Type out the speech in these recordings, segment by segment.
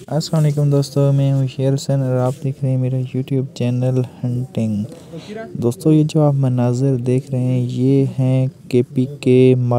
अस्सलाम वालेकुम दोस्तों, मैं हूँ शेर हुसैन और आप देख रहे हैं मेरा यूट्यूब चैनल हंटिंग। दोस्तों, ये जो आप मनाज़र देख रहे हैं ये हैं केपी के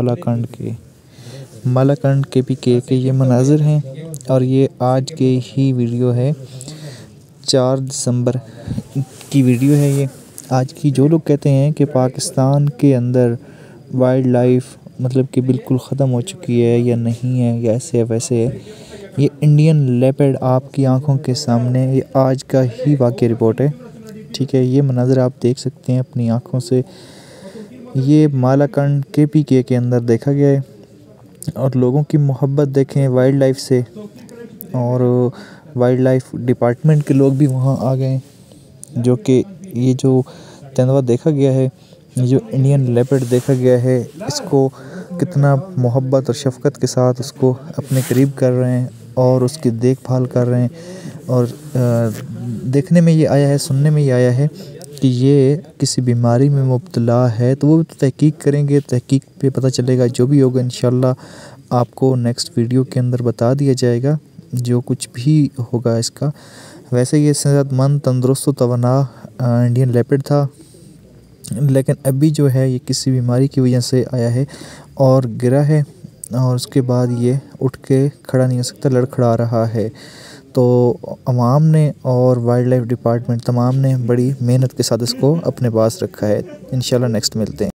मालाकंड के ये मनाज़र हैं और ये आज के ही वीडियो है। 4 दिसंबर की वीडियो है ये आज की। जो लोग कहते हैं कि पाकिस्तान के अंदर वाइल्ड लाइफ मतलब कि बिल्कुल ख़त्म हो चुकी है या नहीं है या ऐसे है वैसे है, ये इंडियन लेपर्ड आपकी आंखों के सामने ये आज का ही वाक़या रिपोर्ट है। ठीक है, ये मनाज़र आप देख सकते हैं अपनी आंखों से। ये मालाकंड के अंदर देखा गया है और लोगों की मोहब्बत देखें वाइल्ड लाइफ से, और वाइल्ड लाइफ डिपार्टमेंट के लोग भी वहाँ आ गए, जो कि ये जो तेंदुआ देखा गया है, ये जो इंडियन लेपर्ड देखा गया है, इसको कितना मोहब्बत और शफ़क़त के साथ उसको अपने करीब कर रहे हैं और उसकी देखभाल कर रहे हैं। और देखने में ये आया है, सुनने में ये आया है कि ये किसी बीमारी में मुब्तला है, तो वो तो तहकीक करेंगे, तहकीक पे पता चलेगा। जो भी होगा इंशाल्लाह आपको नेक्स्ट वीडियो के अंदर बता दिया जाएगा, जो कुछ भी होगा इसका। वैसे ये सेहतमंद, तंदुरुस्त, तवाना इंडियन लेपर्ड था, लेकिन अभी जो है ये किसी बीमारी की वजह से आया है और गिरा है और उसके बाद ये उठ के खड़ा नहीं हो सकता, लड़खड़ा रहा है। तो अवाम ने और वाइल्ड लाइफ डिपार्टमेंट तमाम ने बड़ी मेहनत के साथ इसको अपने पास रखा है। इंशाल्लाह नेक्स्ट मिलते हैं।